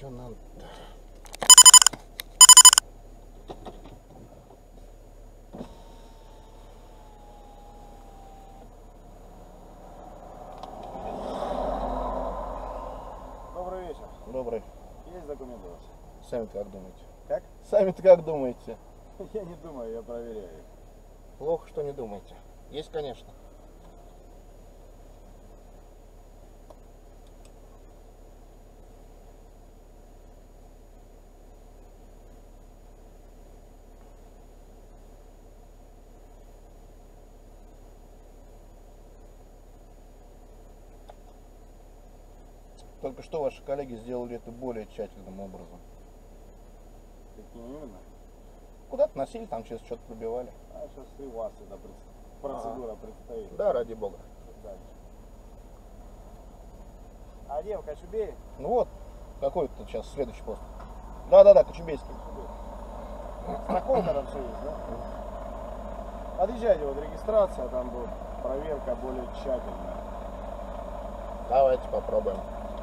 Что надо? Добрый вечер. Добрый. Есть документы у вас? Сами-то как думаете? Как? Сами-то как думаете? Я не думаю, я проверяю их. Плохо, что не думаете. Есть, конечно. Только что ваши коллеги сделали это более тщательным образом. Каким именно? Куда-то носили, там через что-то пробивали. А сейчас и у вас эта процедура предстоит. Да, ради бога. Дальше. А где в Кочубее? Ну вот, какой тут сейчас следующий пост? Да, Кочубейский. Страховка там все есть, да? Подъезжайте, вот регистрация, там будет проверка более тщательная. Давайте попробуем.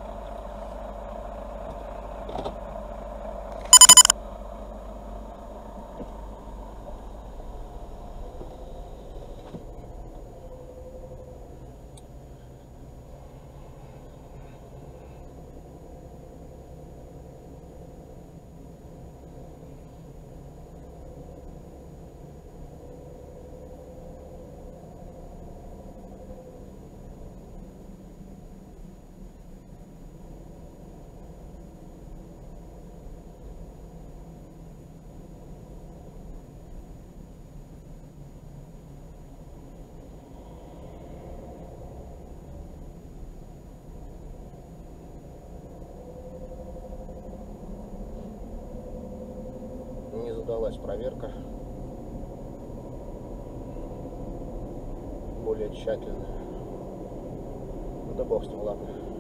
Не задалась проверка. Более тщательная. Ну да бог с ним, ладно.